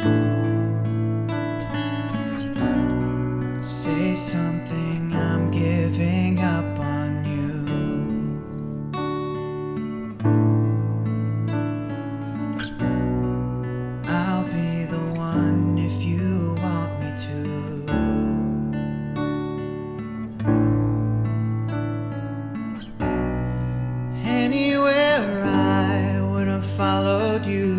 Say something, I'm giving up on you. I'll be the one if you want me to. Anywhere I would have followed you.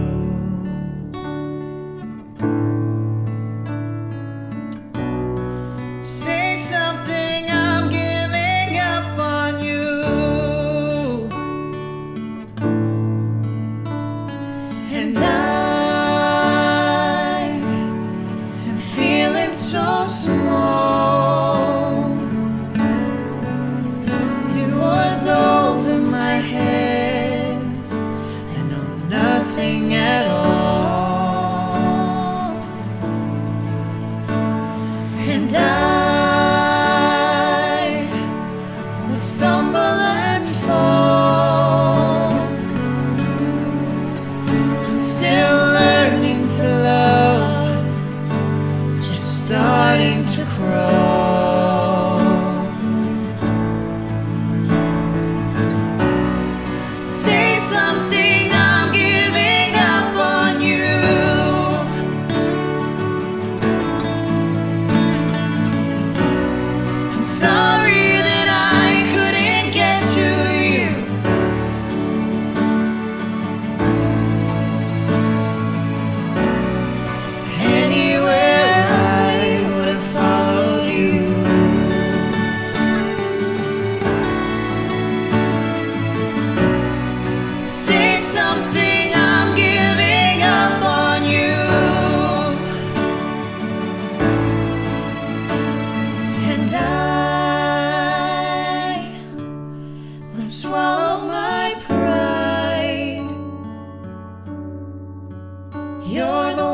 Say something, I'm giving up on you. And I am feeling so small. It was over my head. I know nothing at all. And I will stumble and fall. I'm still learning to love, just starting to crawl. Say something, I'm giving up on you. I'm sorry that I couldn't get to you. Anywhere I would have followed you. Say something, I'm giving up on you. And I will swallow my pride. You're the